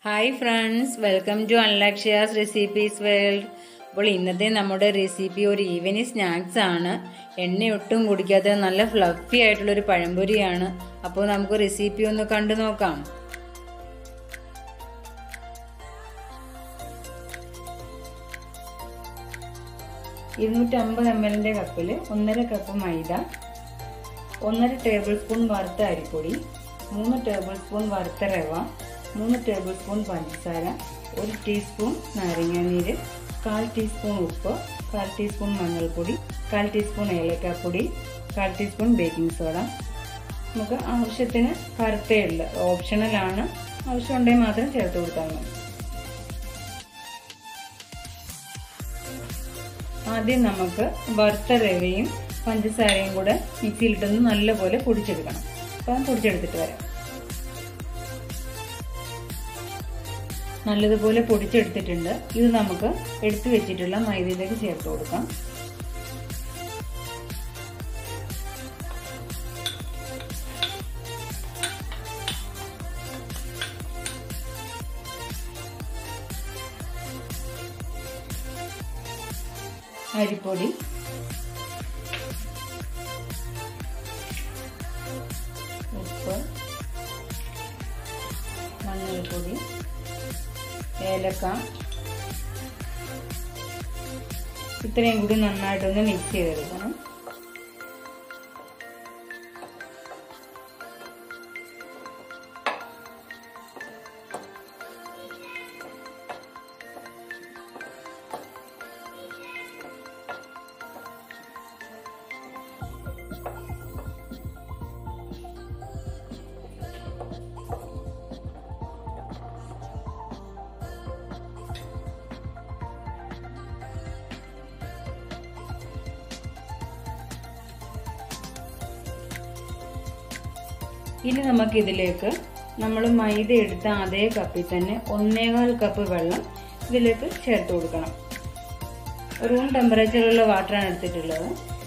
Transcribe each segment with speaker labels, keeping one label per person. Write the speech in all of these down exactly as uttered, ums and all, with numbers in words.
Speaker 1: Hi friends, welcome to അൺലാക്ഷിയാസ് recipes world. അപ്പോൾ ഇന്നത്തെ നമ്മുടെ റെസിപ്പി ഒരു ഈവനിങ് സ്നാക്സ് ആണ്. എണ്ണ ഒട്ടും കുടിക്കാത്ത നല്ല ഫ്ലഫി ആയിട്ടുള്ളൊരു പഴംപൊരിയാണ്. അപ്പോൾ നമുക്ക് റെസിപ്പി ഒന്ന് കണ്ടു നോക്കാം. ഇരുന്നൂറ്റമ്പത് എം എല്ലിൻ്റെ കപ്പിൽ ഒന്നര കപ്പ് മൈദ, ഒന്നര ടേബിൾ സ്പൂൺ വറുത്ത അരിപ്പൊടി, മൂന്ന് ടേബിൾ സ്പൂൺ വറുത്ത റവ, മൂന്ന് ടേബിൾ സ്പൂൺ പഞ്ചസാര, ഒരു ടീസ്പൂൺ നാരങ്ങാനീര്, കാൽ ടീസ്പൂൺ ഉപ്പ്, കാൽ ടീസ്പൂൺ മഞ്ഞൾപ്പൊടി, കാൽ ടീസ്പൂൺ ഏലക്കാപ്പൊടി, കാൽ ടീസ്പൂൺ ബേക്കിംഗ് സോഡ. നമുക്ക് ആവശ്യത്തിന് കറുത്തേ ഉള്ളു, ഓപ്ഷണലാണ്. ആവശ്യമുണ്ടെങ്കിൽ മാത്രം ചേർത്ത് കൊടുത്താൽ മതി. ആദ്യം നമുക്ക് വറുത്ത റവയും പഞ്ചസാരയും കൂടെ മിക്സിയിലിട്ടൊന്ന് നല്ലപോലെ പൊടിച്ചെടുക്കണം. അപ്പം പൊടിച്ചെടുത്തിട്ട് വരാം. നല്ലതുപോലെ പൊടിച്ചെടുത്തിട്ടുണ്ട്. ഇത് നമുക്ക് എടുത്തു വെച്ചിട്ടുള്ള മൈദയിലേക്ക് ചേർത്ത് കൊടുക്കാം. അരിപ്പൊടി, ഉപ്പ്, മഞ്ഞൾപ്പൊടി, ഏലക്ക, ഇത്രയും കൂടി നന്നായിട്ടൊന്ന് മിക്സ് ചെയ്തെടുക്കണം. ഇനി നമുക്ക് ഇതിലേക്ക് നമ്മൾ മൈദ എടുത്ത അതേ കപ്പിൽ തന്നെ ഒന്നേകാൽ കപ്പ് വെള്ളം ഇതിലേക്ക് ചേർത്ത് കൊടുക്കണം. റൂം ടെമ്പറേച്ചറിലുള്ള വാട്ടറാണ് എടുത്തിട്ടുള്ളത്.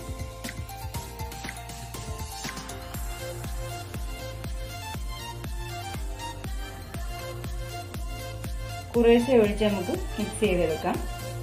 Speaker 1: കുറേശ്ശെ ഒഴിച്ച് നമുക്ക് മിക്സ് ചെയ്തെടുക്കാം.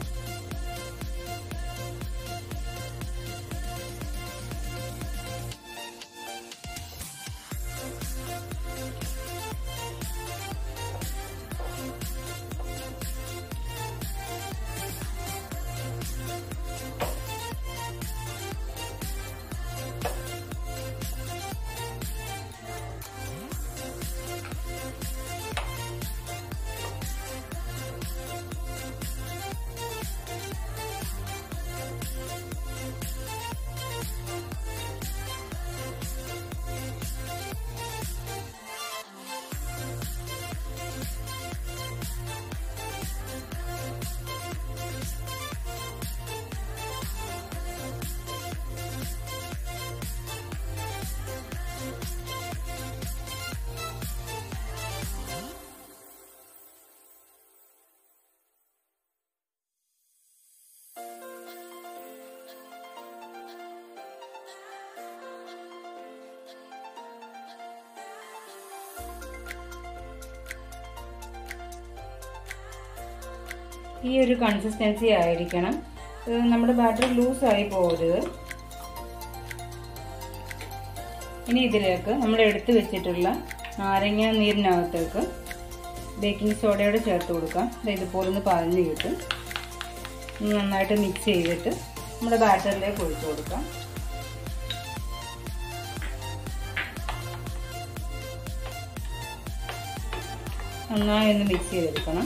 Speaker 1: ഈ ഒരു കൺസിസ്റ്റൻസി ആയിരിക്കണം. നമ്മുടെ ബാറ്റർ ലൂസായി പോകരുത്. ഇനി ഇതിലേക്ക് നമ്മൾ എടുത്തു വെച്ചിട്ടുള്ള നാരങ്ങ നീരിനകത്തേക്ക് ബേക്കിംഗ് സോഡയോടെ ചേർത്ത് കൊടുക്കാം. ഇതുപോലെ ഒന്ന് പതഞ്ഞ് കിട്ടും. നന്നായിട്ട് മിക്സ് ചെയ്തിട്ട് നമ്മുടെ ബാറ്ററിലേക്ക് ഒഴിച്ചു കൊടുക്കാം. നന്നായി ഒന്ന് മിക്സ് ചെയ്തെടുക്കണം.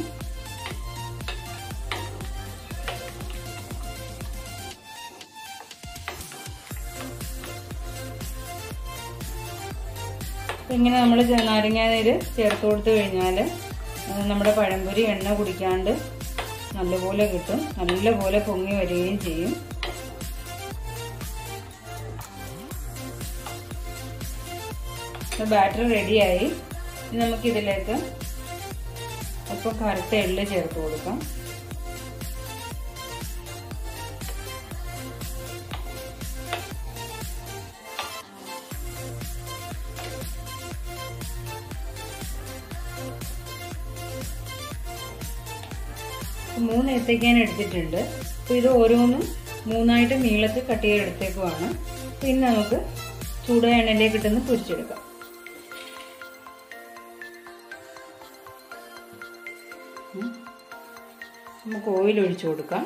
Speaker 1: ഇങ്ങനെ നമ്മൾ നാരങ്ങാനീര് ചേർത്ത് കൊടുത്തു കഴിഞ്ഞാൽ നമ്മുടെ പഴംപൊരി എണ്ണ കുടിക്കാണ്ട് നല്ലപോലെ കിട്ടും. നല്ലപോലെ പൊങ്ങി വരികയും ചെയ്യും. ബാറ്റർ റെഡിയായി. നമുക്കിതിലേക്ക് അല്പം കറുത്ത എള്ള് ചേർത്ത് കൊടുക്കാം. മൂന്ന് ഏത്തയ്ക്ക ഞാൻ എടുത്തിട്ടുണ്ട്. അപ്പോൾ ഇത് ഓരോന്നും മൂന്നായിട്ട് നീളത്തിൽ കട്ട് ചെയ്തെടുത്തേക്കുവാണ്. പിന്നെ നമുക്ക് ചൂടായ എണ്ണയിലേക്ക് ഇട്ടൊന്ന് പൊരിച്ചെടുക്കാം. നമുക്ക് ഓയിൽ ഒഴിച്ചു കൊടുക്കാം.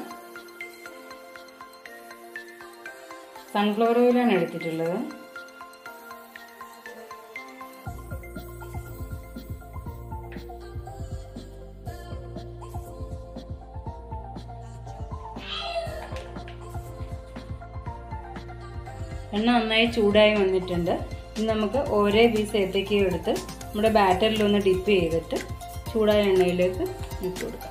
Speaker 1: സൺഫ്ലവർ ഓയിലാണ് എടുത്തിട്ടുള്ളത്. എണ്ണ നന്നായി ചൂടായി വന്നിട്ടുണ്ട്. ഇനി നമുക്ക് ഓരോ പീസ് ഏത്തയ്ക്കയും എടുത്ത് നമ്മുടെ ബാറ്ററിലൊന്ന് ഡിപ്പ് ചെയ്തിട്ട് ചൂടായ എണ്ണയിലേക്ക് ഇട്ട് കൊടുക്കാം.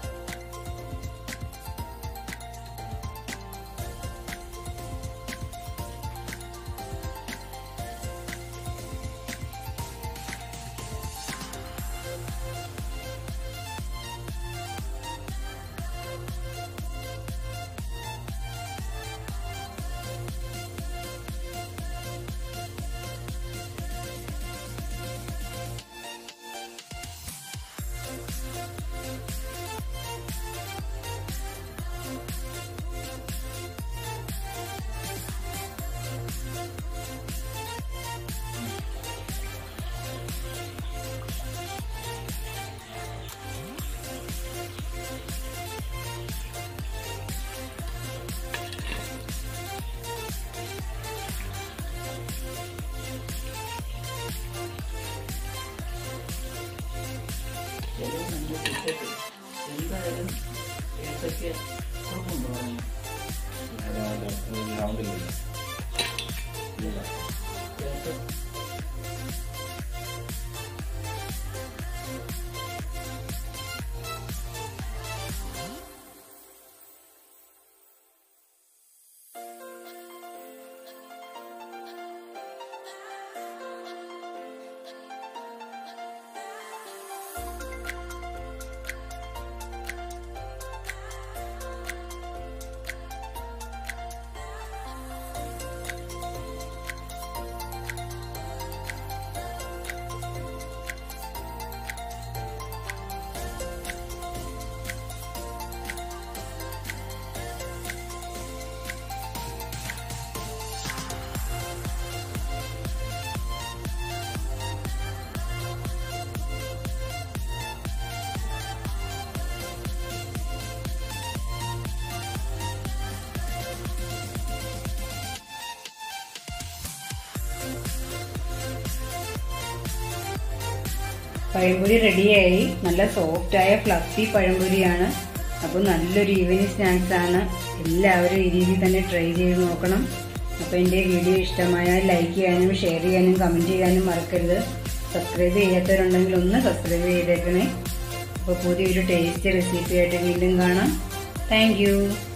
Speaker 1: എന്തായാലും ഏത്തയ്ക്ക കുഴപ്പമുണ്ടോ? പഴംപൊരി റെഡിയായി. നല്ല സോഫ്റ്റായ ഫ്ലഫി പഴംപൊരിയാണ്. അപ്പോൾ നല്ലൊരു ഈവനിങ് സ്നാക്സ് ആണ്. എല്ലാവരും ഈ രീതിയിൽ തന്നെ ട്രൈ ചെയ്ത് നോക്കണം. അപ്പോൾ എൻ്റെ വീഡിയോ ഇഷ്ടമായാൽ ലൈക്ക് ചെയ്യാനും ഷെയർ ചെയ്യാനും കമൻറ്റ് ചെയ്യാനും മറക്കരുത്. സബ്സ്ക്രൈബ് ചെയ്യാത്തവരുണ്ടെങ്കിൽ ഒന്ന് സബ്സ്ക്രൈബ് ചെയ്തേക്കണേ. അപ്പോൾ പുതിയൊരു ടേസ്റ്റി റെസിപ്പി ആയിട്ട് വീണ്ടും കാണാം. താങ്ക്